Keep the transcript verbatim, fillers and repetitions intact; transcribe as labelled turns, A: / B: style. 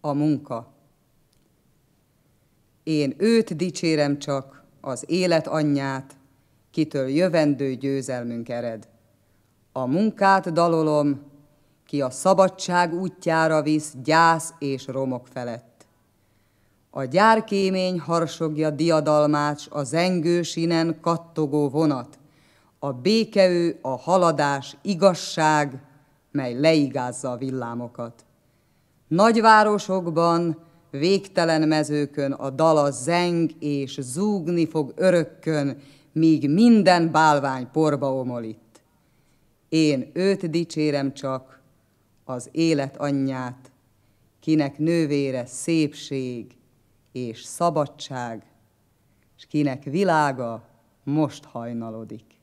A: a munka. Én őt dicsérem csak, az élet anyját, kitől jövendő győzelmünk ered. A munkát dalolom, ki a szabadság útjára visz gyász és romok felett. A gyárkémény harsogja diadalmács, a zengő sínen kattogó vonat, a békeő, a haladás, igazság, mely leigázza a villámokat. Nagyvárosokban, végtelen mezőkön a dala zeng és zúgni fog örökkön, míg minden bálvány porba omolít. Én őt dicsérem csak, az élet anyját, kinek nővére szépség és szabadság, és kinek világa most hajnalodik.